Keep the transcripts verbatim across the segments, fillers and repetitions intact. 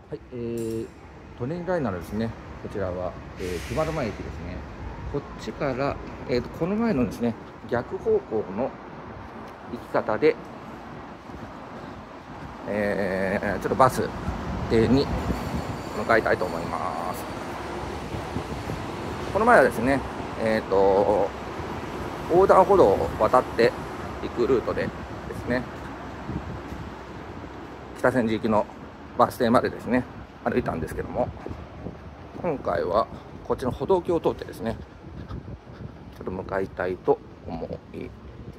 はい、えー、舎人ライナーのですね、こちらは、えー、熊野前駅ですね。こっちから、えーと、この前のですね、逆方向の行き方で、えー、ちょっとバス停に向かいたいと思います。この前はですね、えーと、横断歩道を渡って行くルートでですね、北千住行きのバス停までですね、歩いたんですけども、今回はこっちの歩道橋を通ってですね、ちょっと向かいたいと思い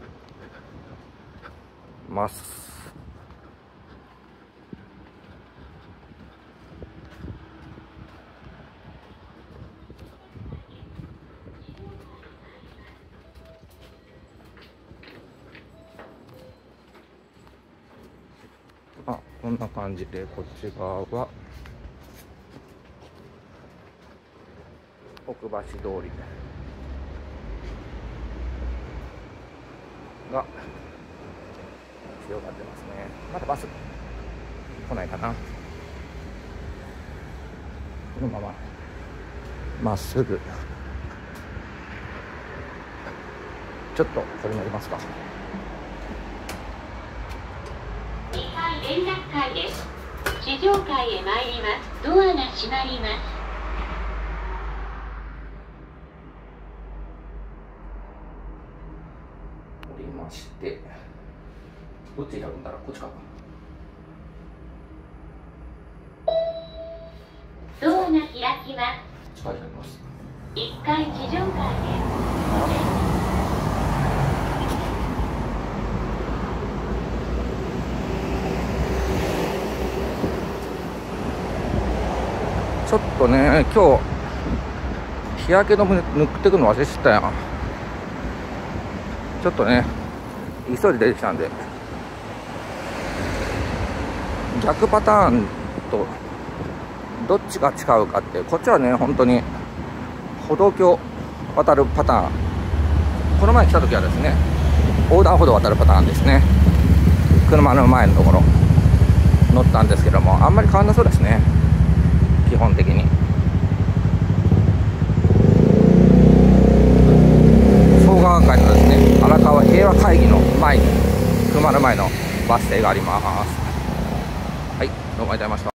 ます。あ、こんな感じで、こっち側は奥橋通りが広がってますね。まだバス来ないかな。このまままっすぐちょっとこれ乗りますか。 にかい連絡会です。地上階へ参ります。ドアが閉まります。 降りまして、どっち選ぶんだろう。こっちか。 ドアが開きます。 近いと思います。 いっかい地上階へ。 ちょっとね、今日日焼け止め塗ってくの忘れてたやん。ちょっとね、急いで出てきたんで、逆パターンとどっちが違うかって、こっちはね、本当に歩道橋渡るパターン、この前来た時はですね、横断歩道渡るパターンですね。車の前のところ乗ったんですけども、あんまり変わんなそうですね、基本的に。総合会のですね、荒川平和会議の前に、熊の前のバス停があります。はい、どうもありがとうございました。